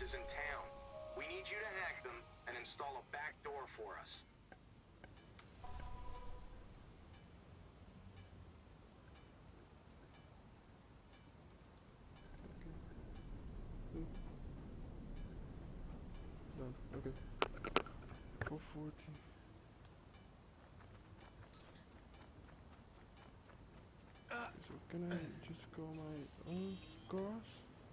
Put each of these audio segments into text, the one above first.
viruses in town. We need you to hack them and install a back door for us. Done. Okay. 440. So can I just go my own cars?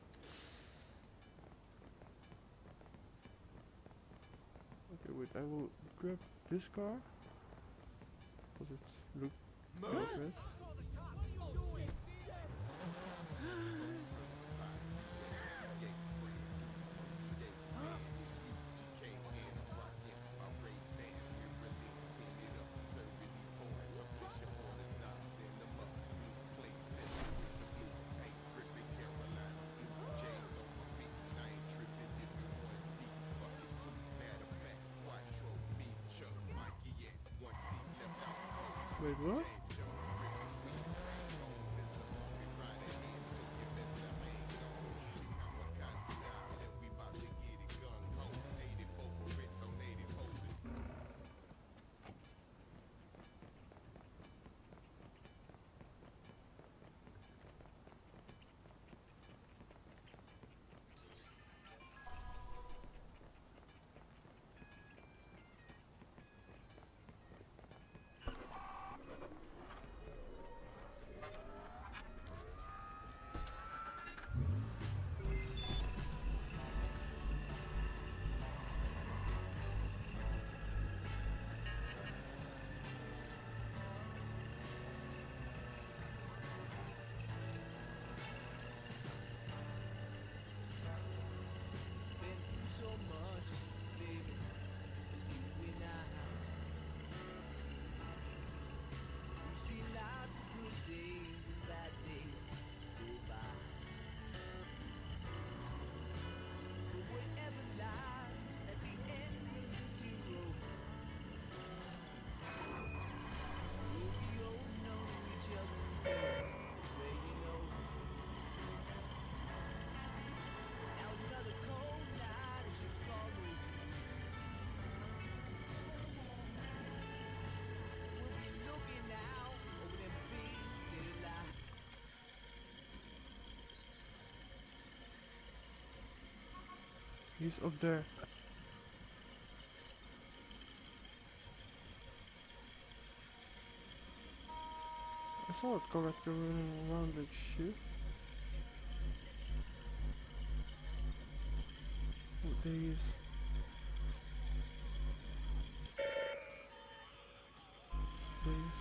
Okay, wait, I will grab this car. Does it look like this? Wait, what? So much, baby, you and I. We've seen lots of good days and bad days go by. But whatever lies at the end of this road, we'll be holding on to each other until where you know. Now another cold night is Chicago. We'll be looking out over them big city lights. He's up there. I saw it correctly running around like shit. Oh, there he is. There he is.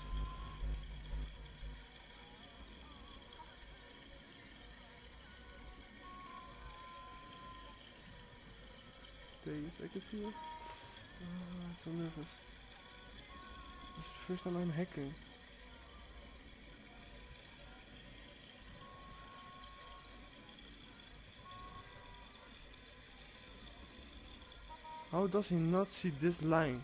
There he is, I can see it. I'm so nervous. This is the first time I'm hacking. How does he not see this line?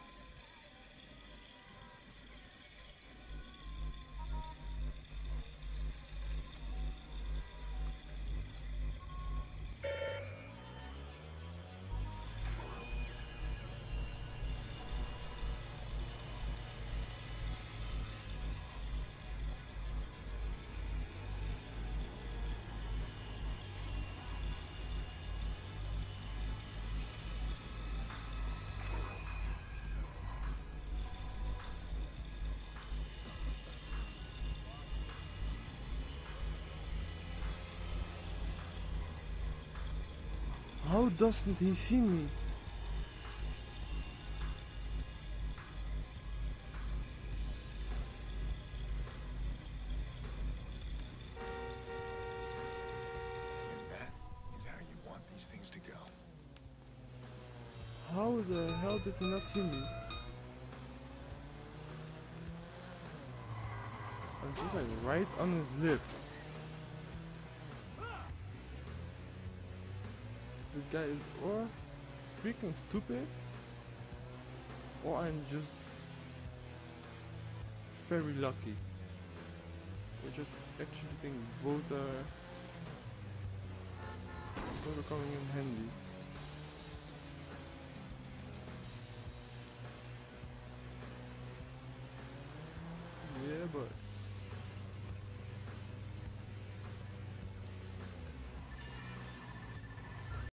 How doesn't he see me? And that is how you want these things to go. How the hell did he not see me? I'm just like right on his lip. The guy is or freaking stupid, or I'm just very lucky. I just actually think both are probably coming in handy.